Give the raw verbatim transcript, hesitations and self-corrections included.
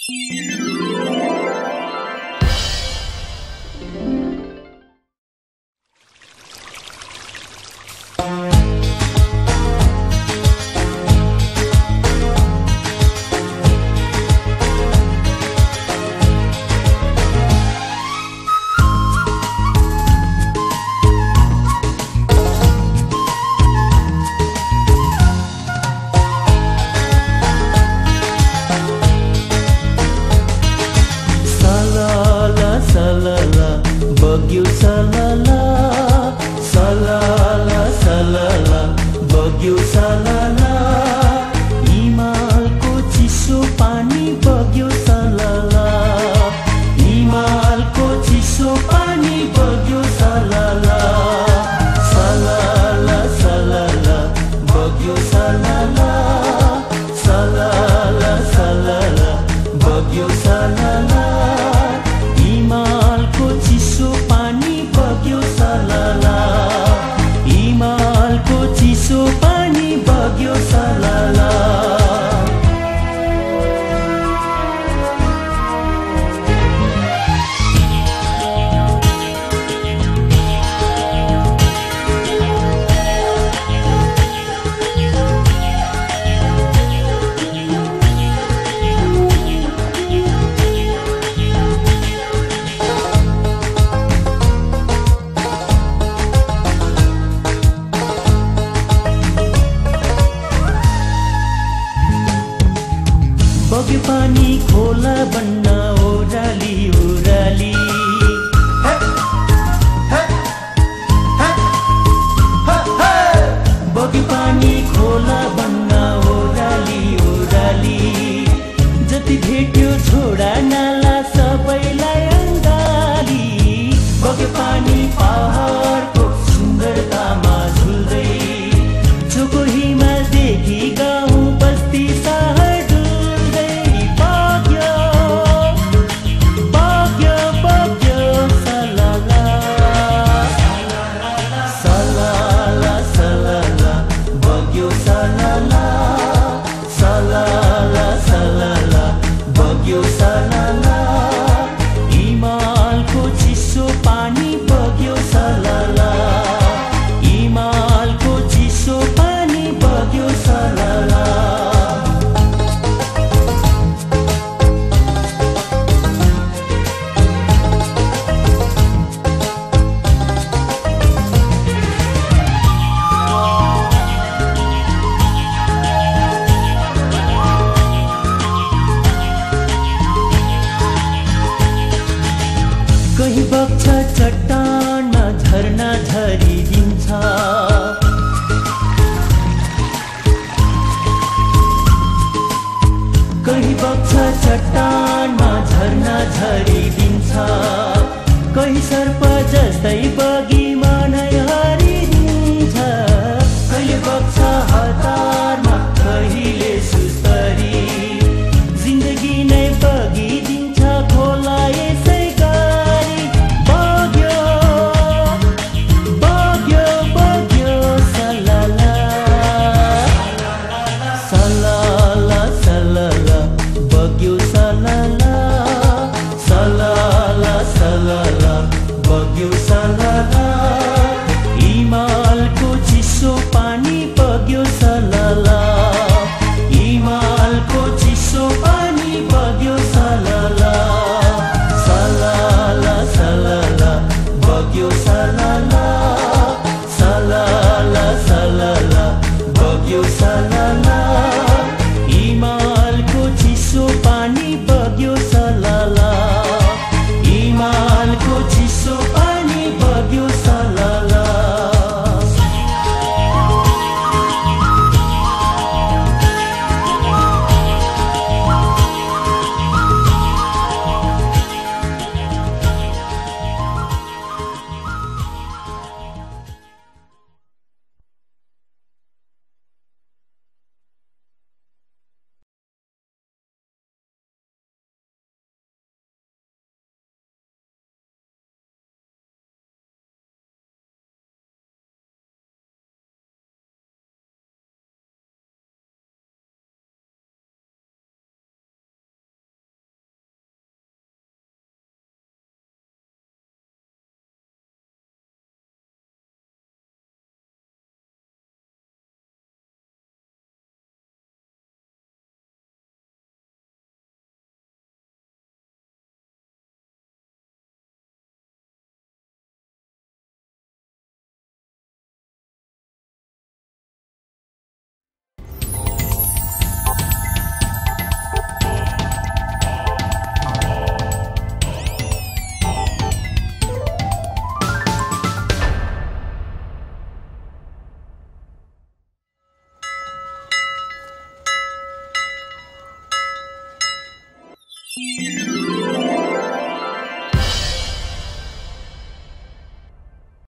बग्यो पानी खोला बन्न ओराली ओराली बग्यो पानी खोला बन्न ओराली ओराली जति भेट्यो छोडा नाला सबैलाई अङ्गाली बग्यो पानी पहाडको सुन्दरतामा झुल्दै चोको हिमालदेखि गाउँ बस्ती सहर कहीं बग्छ चट्टानमा झरना झरिदिन्छ कहीं बग्छ चट्टानमा झरना झरिदिन्छ कहीं सर्प जस्तै बगीमा नै हरिदिन्छ कहिले बग्छ हतारमा कहिले सुस्तरी जिन्दगी नै बगिदिन्छ खोला यसै हिमालको चिसो पानी बग्यो सलला हिमालको चिसो पानी बग्यो सलला सलला सलला बग्यो सलला सलला सलला बग्यो सलला हिमालको चिसो पानी you.